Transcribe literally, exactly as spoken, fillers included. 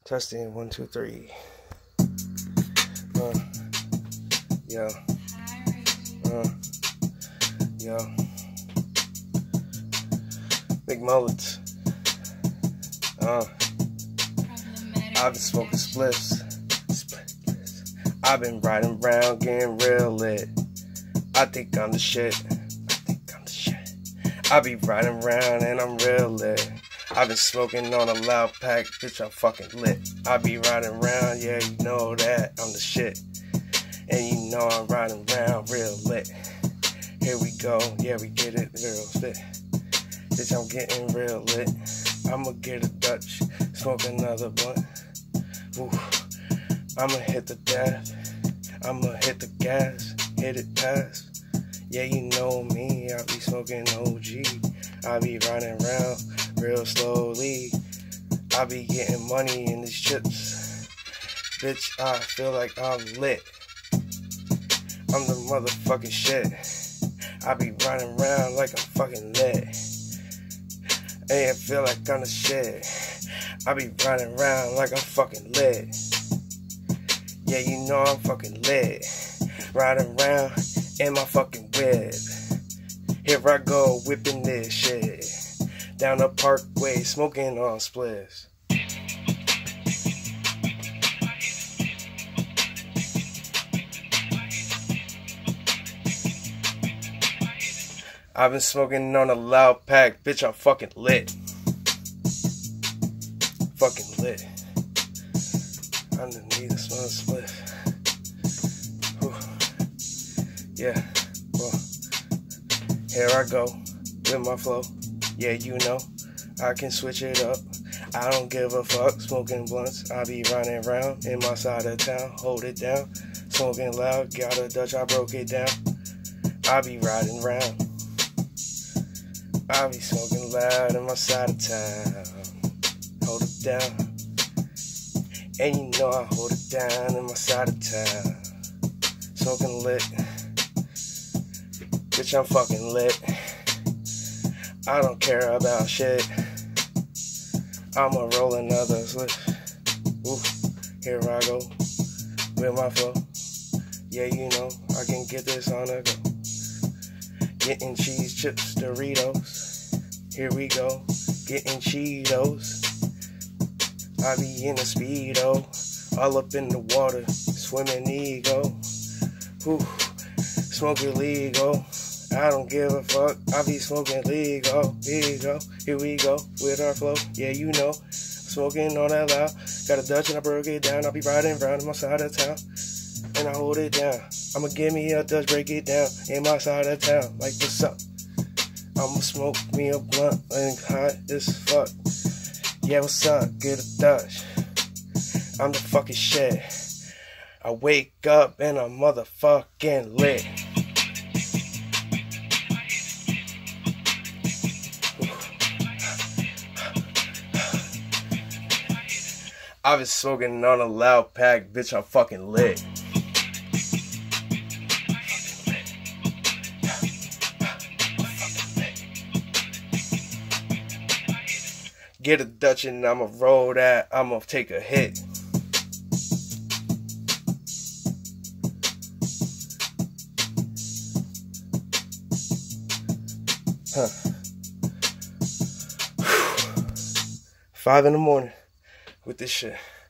Testing one, two, three. Uh, yeah. Uh, yeah. Big mullets. Uh, I've been smoking spliffs. I've been riding around getting real lit. I think I'm the shit. I think I'm the shit. I be riding around and I'm real lit. I've been smoking on a loud pack, bitch, I'm fucking lit. I be riding around, yeah, you know that, I'm the shit. And you know I'm riding around real lit. Here we go, yeah, we get it real lit. Bitch, I'm getting real lit. I'ma get a Dutch, smoke another blunt. Woo. I'ma hit the dash, I'ma hit the gas, hit it past. Yeah, you know me, I be smoking O G. I be riding around real slowly. I be getting money in these chips. Bitch, I feel like I'm lit. I'm the motherfucking shit. I be riding around like I'm fucking lit. Hey, I feel like I'm the shit. I be riding around like I'm fucking lit. Yeah, you know I'm fucking lit. Riding around in my fucking whip. Here I go, whipping this shit. Down the parkway, smoking on spliffs. I've been smoking on a loud pack, bitch, I'm fucking lit. Fucking lit. Underneath the smell of spliff. Whew. Yeah, well, here I go with my flow. Yeah, you know, I can switch it up. I don't give a fuck, smoking blunts. I be running around in my side of town, hold it down. Smoking loud, got a Dutch, I broke it down. I be riding around. I be smoking loud in my side of town, hold it down. And you know I hold it down in my side of town. Smoking lit. Bitch, I'm fucking lit. I don't care about shit. I'ma roll another slip. Ooh, here I go with my flow. Yeah, you know I can get this on the go. Getting cheese, chips, Doritos. Here we go, getting Cheetos. I be in a Speedo, all up in the water, swimming ego. Ooh, smoking legal. I don't give a fuck, I be smoking legal. Here we go, here we go, with our flow. Yeah, you know, smoking on that loud. Got a Dutch and I broke it down. I be riding around in my side of town, and I hold it down. I'ma give me a Dutch, break it down, in my side of town. Like, what's up? I'ma smoke me a blunt and hot as fuck. Yeah, what's up? Get a Dutch. I'm the fucking shit. I wake up and I'm motherfucking lit. I've been smoking on a loud pack, bitch, I'm fucking lit. Get a Dutch and I'ma roll that, I'ma take a hit. Huh. Five in the morning with this shit.